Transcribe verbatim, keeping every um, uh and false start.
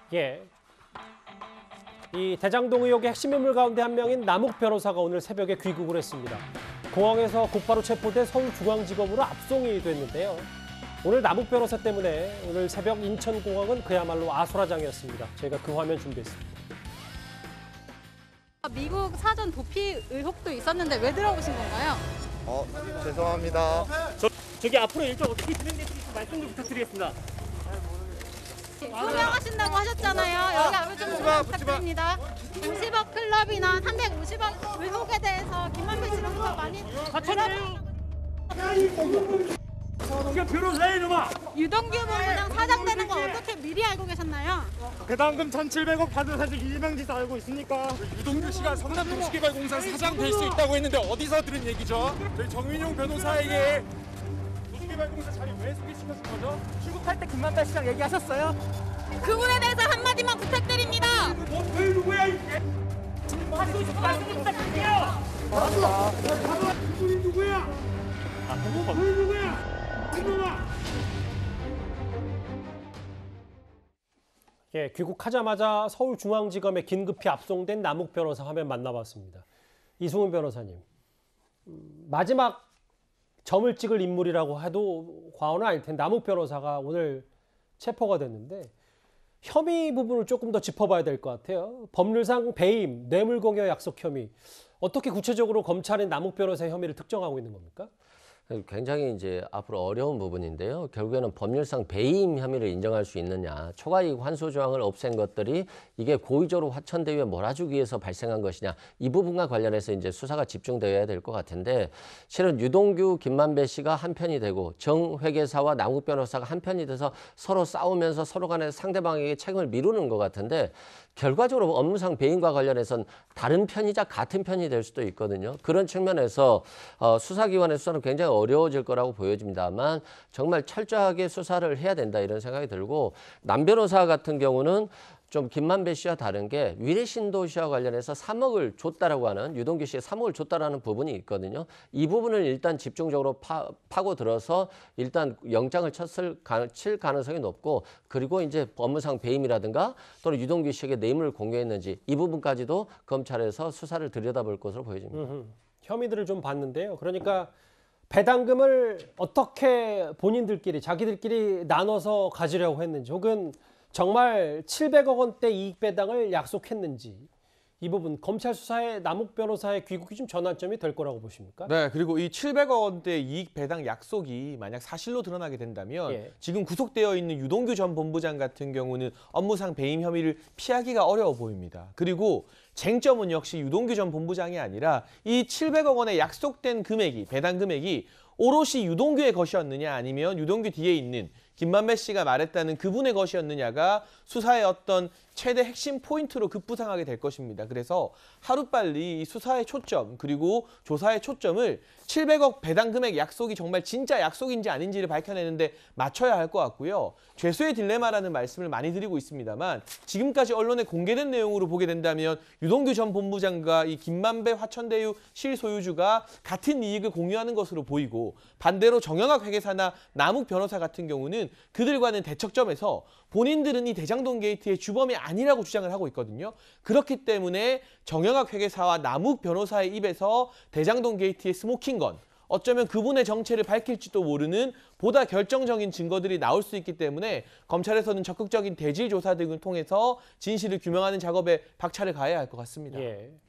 예. 이 대장동 의혹의 핵심 인물 가운데 한 명인 남욱 변호사가 오늘 새벽에 귀국을 했습니다. 공항에서 곧바로 체포돼 서울중앙지검으로 압송이 됐는데요. 오늘 남욱 변호사 때문에 오늘 새벽 인천공항은 그야말로 아수라장이었습니다. 저희가 그 화면 준비했습니다. 미국 사전 도피 의혹도 있었는데 왜 들어오신 건가요? 어, 죄송합니다. 저, 저기 앞으로 일정 어떻게 진행될지 말씀 좀 부탁드리겠습니다. 소명하신다고 하셨잖아요. 여기 아무 좀 소명 부탁드립니다. 오십억 클럽이나 삼백오십억 의혹에 대해서 김만배 씨로부터 많이 이게 변호사야 이놈아! 유동규 본부장 사장 되는 거 어떻게 미리 알고 계셨나요? 배당금 천칠백억 받은 사실 이명지도 알고 있습니까? 유동규 씨가 성남도시개발공사 사장 될 수 있다고 했는데 어디서 들은 얘기죠? 저희 정민용 변호사에게 도시개발공사 자리 왜 소개시켜준 거죠? 출국할 때 김만배 시장 얘기하셨어요? 그분에 대해서 한마디만 부탁드립니다. 너왜 누구야 이게? 하고 싶은 말씀 부탁드릴게요! 그분이 누구야? 아, 그분이 누구야? 예, 귀국하자마자 서울중앙지검에 긴급히 압송된 남욱 변호사 화면 만나봤습니다. 이승훈 변호사님, 음, 마지막 점을 찍을 인물이라고 해도 과언은 아닐 텐데 남욱 변호사가 오늘 체포가 됐는데 혐의 부분을 조금 더 짚어봐야 될 것 같아요. 법률상 배임, 뇌물공여 약속 혐의, 어떻게 구체적으로 검찰은 남욱 변호사의 혐의를 특정하고 있는 겁니까? 굉장히 이제 앞으로 어려운 부분인데요. 결국에는 법률상 배임 혐의를 인정할 수 있느냐, 초과이익 환수 조항을 없앤 것들이 이게 고의적으로 화천대유에 몰아주기 위해서 발생한 것이냐, 이 부분과 관련해서 이제 수사가 집중되어야 될 것 같은데, 실은 유동규, 김만배 씨가 한 편이 되고 정 회계사와 남욱 변호사가 한 편이 돼서 서로 싸우면서 서로 간에 상대방에게 책임을 미루는 것 같은데, 결과적으로 업무상 배임과 관련해서는 다른 편이자 같은 편이 될 수도 있거든요. 그런 측면에서 어, 수사기관의 수사는 굉장히 어려워질 거라고 보여집니다만 정말 철저하게 수사를 해야 된다 이런 생각이 들고, 남 변호사 같은 경우는 좀 김만배 씨와 다른 게 위례신도시와 관련해서 삼억을 줬다라고 하는, 유동규 씨에 삼억을 줬다라는 부분이 있거든요. 이 부분을 일단 집중적으로 파, 파고들어서 일단 영장을 쳤을, 칠 가능성이 높고, 그리고 이제 업무상 배임이라든가 또는 유동규 씨에게 뇌물을 공유했는지 이 부분까지도 검찰에서 수사를 들여다볼 것으로 보여집니다. 음흠. 혐의들을 좀 봤는데요. 그러니까 배당금을 어떻게 본인들끼리 자기들끼리 나눠서 가지려고 했는지, 혹은 정말 칠백억 원대 이익 배당을 약속했는지, 이 부분 검찰 수사에 남욱 변호사의 귀국이 좀 전환점이 될 거라고 보십니까? 네, 그리고 이 칠백억 원대 이익 배당 약속이 만약 사실로 드러나게 된다면 예. 지금 구속되어 있는 유동규 전 본부장 같은 경우는 업무상 배임 혐의를 피하기가 어려워 보입니다. 그리고 쟁점은 역시 유동규 전 본부장이 아니라 이 칠백억 원의 약속된 금액이, 배당 금액이 오롯이 유동규의 것이었느냐 아니면 유동규 뒤에 있는 김만배 씨가 말했다는 그분의 것이었느냐가 수사의 어떤 최대 핵심 포인트로 급부상하게 될 것입니다. 그래서 하루빨리 이 수사의 초점 그리고 조사의 초점을 칠백억 배당 금액 약속이 정말 진짜 약속인지 아닌지를 밝혀내는데 맞춰야 할 것 같고요. 죄수의 딜레마라는 말씀을 많이 드리고 있습니다만 지금까지 언론에 공개된 내용으로 보게 된다면 유동규 전 본부장과 이 김만배 화천대유 실소유주가 같은 이익을 공유하는 것으로 보이고, 반대로 정영학 회계사나 남욱 변호사 같은 경우는 그들과는 대척점에서 본인들은 이 대장동 게이트의 주범이 아니라고 주장을 하고 있거든요. 그렇기 때문에 정영학 회계사와 남욱 변호사의 입에서 대장동 게이트의 스모킹건, 어쩌면 그분의 정체를 밝힐지도 모르는 보다 결정적인 증거들이 나올 수 있기 때문에 검찰에서는 적극적인 대질 조사 등을 통해서 진실을 규명하는 작업에 박차를 가해야 할 것 같습니다. 예.